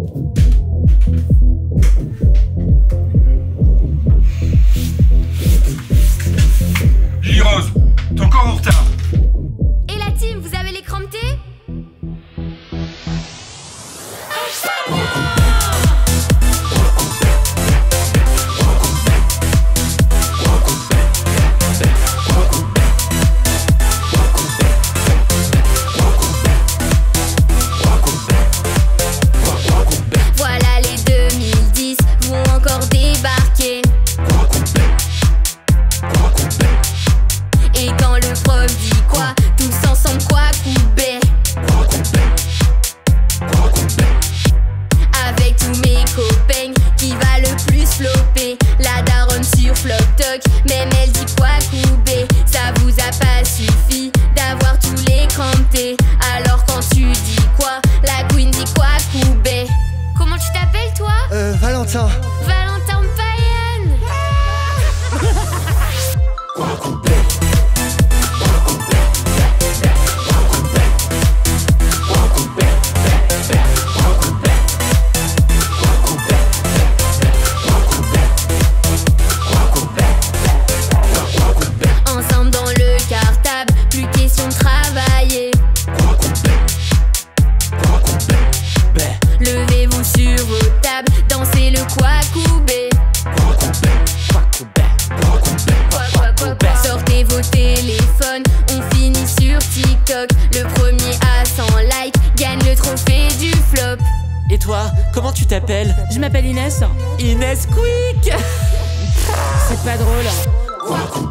Lily Rose, t'es encore en retard. Et la team, vous avez l'écran de thé? Voilà, les 2010 vont encore débarquer. Et quand le prof dit quoi, tous ensemble quoi couper. Avec tous mes copains, qui va le plus flopper? La daronne sur Floptoc, même elle dit quoi couper. Ça vous a pas suffi d'avoir tous les crampés. Alors quand tu dis quoi, la queen dit quoi couper. Comment tu t'appelles toi? Valentin. Valentin Payan. Ensemble dans le cartable, plus question de travailler. Levez-vous sur vos tables, dansez le Kwakubé. Sortez vos téléphones, on finit sur TikTok. Le premier à 100 likes gagne le trophée du flop. Et toi, comment tu t'appelles? Je m'appelle Inès. Inès Quick. C'est pas drôle.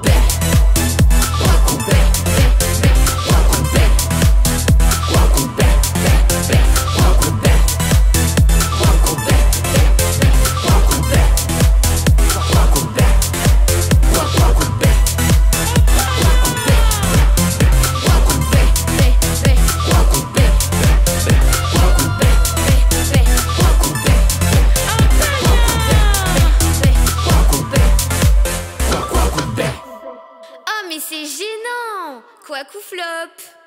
Oh mais c'est gênant! Kwaku flop!